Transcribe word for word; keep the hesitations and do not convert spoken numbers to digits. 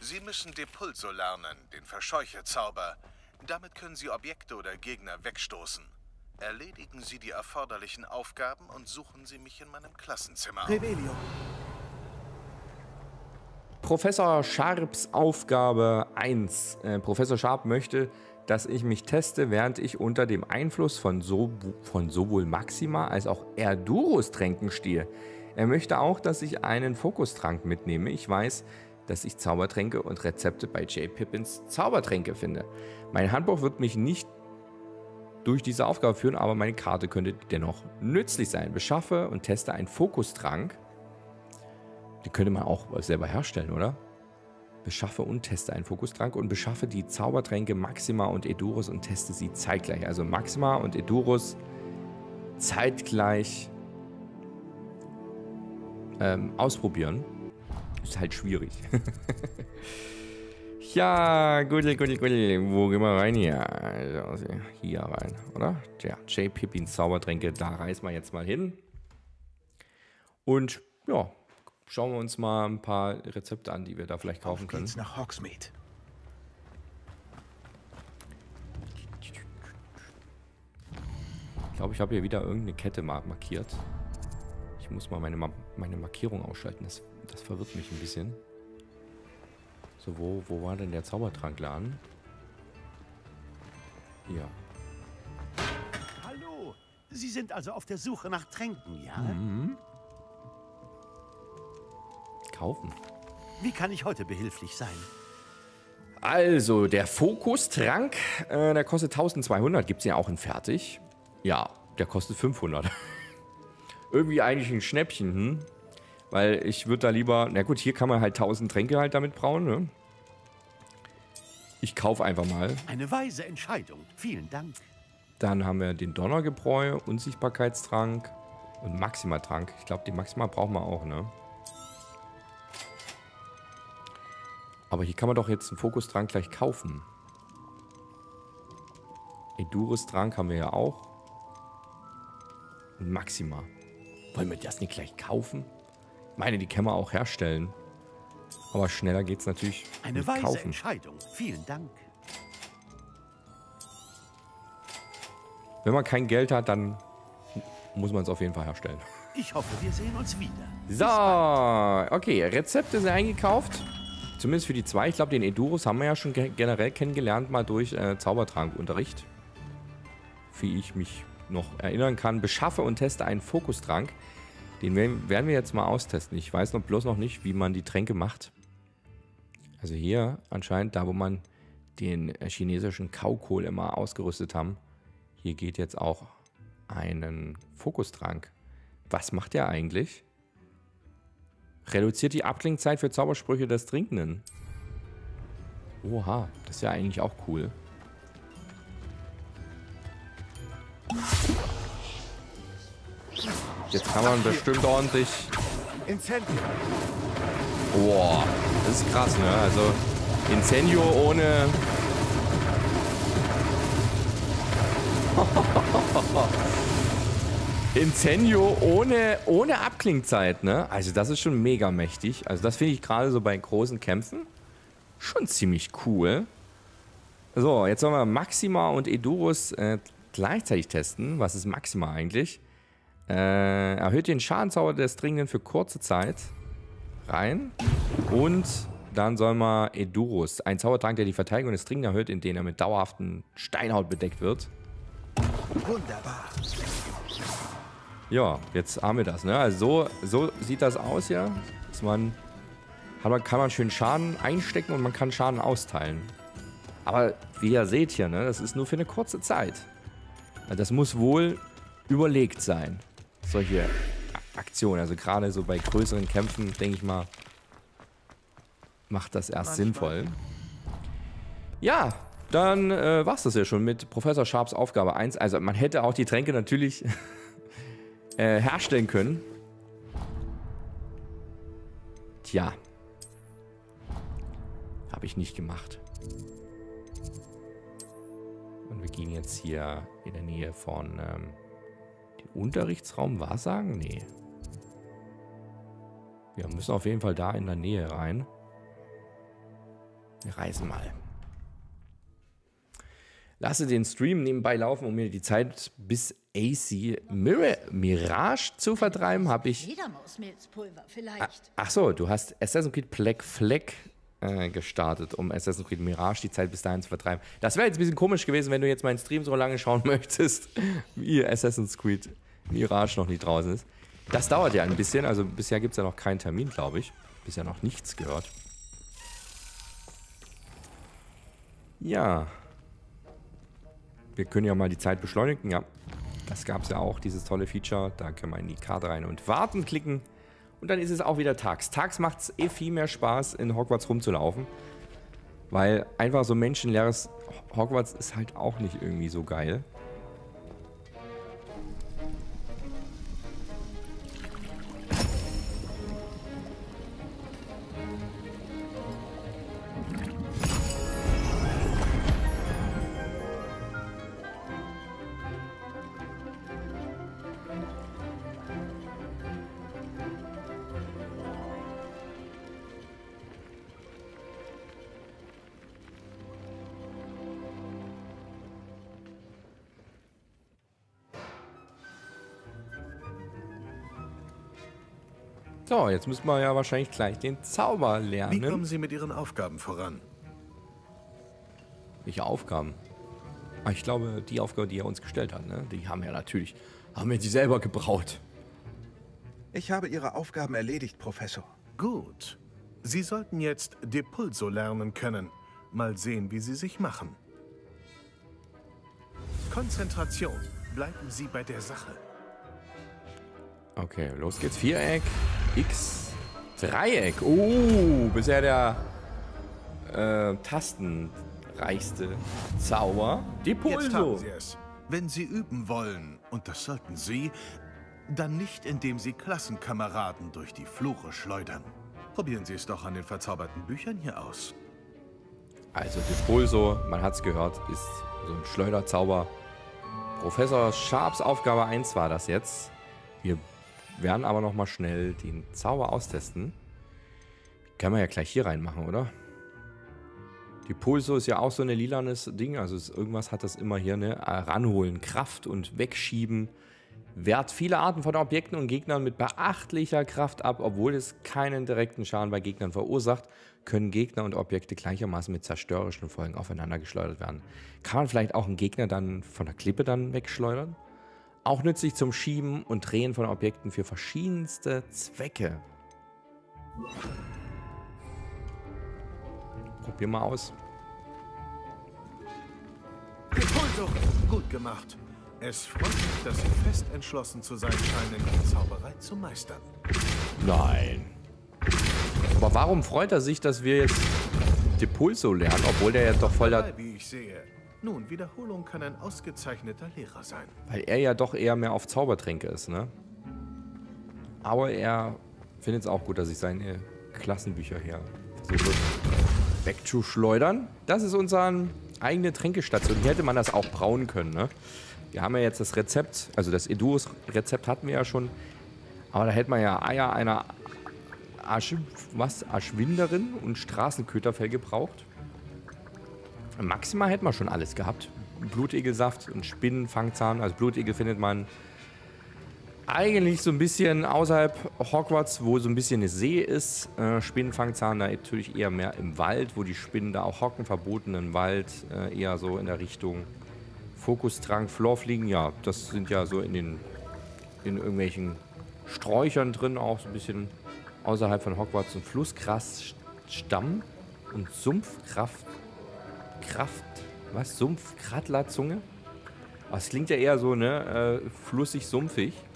Sie müssen Depulso lernen, den Verscheucherzauber. Damit können Sie Objekte oder Gegner wegstoßen. Erledigen Sie die erforderlichen Aufgaben und suchen Sie mich in meinem Klassenzimmer auf. Revelio. Professor Sharps Aufgabe eins. Äh, Professor Sharp möchte, dass ich mich teste, während ich unter dem Einfluss von, so von sowohl Maxima als auch Erdurus-Tränken stehe. Er möchte auch, dass ich einen Fokustrank mitnehme. Ich weiß, dass ich Zaubertränke und Rezepte bei J. Pippins Zaubertränke finde. Mein Handbuch wird mich nicht durch diese Aufgabe führen, aber meine Karte könnte dennoch nützlich sein. Beschaffe und teste einen Fokustrank. Die könnte man auch selber herstellen, oder? Beschaffe und teste einen Fokustrank und beschaffe die Zaubertränke Maxima und Edurus und teste sie zeitgleich. Also Maxima und Edurus zeitgleich ähm, ausprobieren. Ist halt schwierig. Ja, gut, gut, gut. Wo gehen wir rein hier? Also hier rein, oder? Ja, J. Pippins Zaubertränke, da reisen wir jetzt mal hin. Und ja, schauen wir uns mal ein paar Rezepte an, die wir da vielleicht kaufen können. Geht's nach Hogsmeade. Ich glaube, ich habe hier wieder irgendeine Kette markiert. Ich muss mal meine, meine Markierung ausschalten. Das, das verwirrt mich ein bisschen. So, wo, wo war denn der Zaubertrankladen? Hier. Hallo, Sie sind also auf der Suche nach Tränken, ja? Mhm. Kaufen. Wie kann ich heute behilflich sein? Also, der Fokustrank, äh, der kostet eintausendzweihundert. Gibt es ja auch in fertig? Ja, der kostet fünfhundert. Irgendwie eigentlich ein Schnäppchen, hm? Weil ich würde da lieber... Na gut, hier kann man halt tausend Tränke halt damit brauen, ne? Ich kaufe einfach mal. Eine weise Entscheidung. Vielen Dank. Dann haben wir den Donnergebräu, Unsichtbarkeitstrank und Maxima-Trank. Ich glaube, die Maxima brauchen wir auch, ne? Aber hier kann man doch jetzt einen Fokustrank gleich kaufen. Edurus-Trank haben wir ja auch. Und Maxima. Wollen wir das nicht gleich kaufen? Ich meine, die können wir auch herstellen. Aber schneller geht es natürlich Eine mit weise kaufen. Entscheidung. Vielen Dank. Wenn man kein Geld hat, dann muss man es auf jeden Fall herstellen. Ich hoffe, wir sehen uns wieder. So, okay, Rezepte sind eingekauft. Zumindest für die zwei. Ich glaube, den Edurus haben wir ja schon ge generell kennengelernt, mal durch äh, Zaubertrankunterricht. Wie ich mich noch erinnern kann. Beschaffe und teste einen Fokustrank. Den werden wir jetzt mal austesten. Ich weiß noch bloß noch nicht, wie man die Tränke macht. Also hier anscheinend, da wo man den chinesischen Kaukohl immer ausgerüstet haben. Hier geht jetzt auch einen Fokustrank. Was macht der eigentlich? Reduziert die Abklingzeit für Zaubersprüche des Trinkenden. Oha, das ist ja eigentlich auch cool. Jetzt kann man bestimmt ordentlich... Incendio. Boah, das ist krass, ne? Also Incendio ohne... Incendio ohne, ohne Abklingzeit, ne? Also das ist schon mega mächtig. Also das finde ich gerade so bei großen Kämpfen schon ziemlich cool. So, jetzt sollen wir Maxima und Edurus äh, gleichzeitig testen. Was ist Maxima eigentlich? Äh, erhöht den Schadenzauber des Dringenden für kurze Zeit rein. Und dann soll man Edurus, ein Zaubertrank, der die Verteidigung des Dringenden erhöht, indem er mit dauerhaften Steinhaut bedeckt wird. Wunderbar. Ja, jetzt haben wir das, ne? Also so, so sieht das aus, ja. Dass man, hat man, kann man schön Schaden einstecken und man kann Schaden austeilen. Aber wie ihr seht hier, ne? Das ist nur für eine kurze Zeit. Also das muss wohl überlegt sein. Solche Aktionen. Also gerade so bei größeren Kämpfen, denke ich mal, macht das erst Manchmal. sinnvoll. Ja, dann äh, war es das ja schon mit Professor Sharps Aufgabe eins. Also man hätte auch die Tränke natürlich äh, herstellen können. Tja. Habe ich nicht gemacht. Und wir gehen jetzt hier in der Nähe von ähm, dem Unterrichtsraum Wahrsagen? Nee. Wir müssen auf jeden Fall da in der Nähe rein. Wir reisen mal. Lasse den Stream nebenbei laufen, um mir die Zeit bis A C Mir Mirage zu vertreiben, habe ich... Fledermausmilzpulver vielleicht. Ach so, du hast Assassin's Creed Black Flag äh, gestartet, um Assassin's Creed Mirage die Zeit bis dahin zu vertreiben. Das wäre jetzt ein bisschen komisch gewesen, wenn du jetzt meinen Stream so lange schauen möchtest, wie Assassin's Creed Mirage noch nicht draußen ist. Das dauert ja ein bisschen, also bisher gibt es ja noch keinen Termin, glaube ich. Bisher noch nichts gehört. Ja. Wir können ja mal die Zeit beschleunigen, ja. Das gab es ja auch, dieses tolle Feature. Da können wir in die Karte rein und warten klicken. Und dann ist es auch wieder tags. Tags macht es eh viel mehr Spaß, in Hogwarts rumzulaufen. Weil einfach so menschenleeres Hogwarts ist halt auch nicht irgendwie so geil. So, jetzt müssen wir ja wahrscheinlich gleich den Zauber lernen. Wie kommen Sie mit Ihren Aufgaben voran? Welche Aufgaben? Ah, ich glaube, die Aufgabe, die er uns gestellt hat, ne? Die haben wir natürlich, haben wir die selber gebraut. Ich habe Ihre Aufgaben erledigt, Professor. Gut. Sie sollten jetzt Depulso lernen können. Mal sehen, wie Sie sich machen. Konzentration. Bleiben Sie bei der Sache. Okay, los geht's. Viereck, X, Dreieck. Oh, bisher der äh, tastenreichste Zauber. Depulso. Jetzt haben Sie es. Wenn Sie üben wollen, und das sollten Sie, dann nicht, indem Sie Klassenkameraden durch die Flure schleudern. Probieren Sie es doch an den verzauberten Büchern hier aus. Also Depulso, man hat's gehört, ist so ein Schleuderzauber. Professor Sharps Aufgabe eins war das jetzt. Wir werden aber noch mal schnell den Zauber austesten. Können wir ja gleich hier reinmachen, oder? Die Pulso ist ja auch so ein lilanes Ding. Also ist, irgendwas hat das immer hier, ne? Ranholen, Kraft und Wegschieben. Wehrt viele Arten von Objekten und Gegnern mit beachtlicher Kraft ab. Obwohl es keinen direkten Schaden bei Gegnern verursacht, können Gegner und Objekte gleichermaßen mit zerstörerischen Folgen aufeinander geschleudert werden. Kann man vielleicht auch einen Gegner dann von der Klippe dann wegschleudern? Auch nützlich zum Schieben und Drehen von Objekten für verschiedenste Zwecke. Probier mal aus. Depulso, gut gemacht. Es freut mich, dass Sie fest entschlossen zu sein scheinen, die Zauberei zu meistern. Nein. Aber warum freut er sich, dass wir jetzt Depulso lernen, obwohl der ja doch voll da... Wie ich sehe. Nun, Wiederholung kann ein ausgezeichneter Lehrer sein. Weil er ja doch eher mehr auf Zaubertränke ist, ne? Aber er findet es auch gut, dass ich seine Klassenbücher hier versuche wegzuschleudern. Das ist unsere eigene Tränkestation. Hier hätte man das auch brauen können, ne? Wir haben ja jetzt das Rezept, also das Eduos-Rezept hatten wir ja schon. Aber da hätte man ja Eier einer Asch, was, Aschwinderin und Straßenköterfell gebraucht. Maximal hätten wir schon alles gehabt. Blutegelsaft und Spinnenfangzahn. Also Blutegel findet man eigentlich so ein bisschen außerhalb Hogwarts, wo so ein bisschen eine See ist. Äh, Spinnenfangzahn da natürlich eher mehr im Wald, wo die Spinnen da auch hocken. Verbotenen Wald, äh, eher so in der Richtung Fokustrang, Florfliegen. Ja, das sind ja so in den in irgendwelchen Sträuchern drin, auch so ein bisschen außerhalb von Hogwarts. Und Flussgrasstamm und Sumpfkraft. Kraft, was? Sumpfkrattlerzunge? Das klingt ja eher so, ne? Äh, flussig, sumpfig.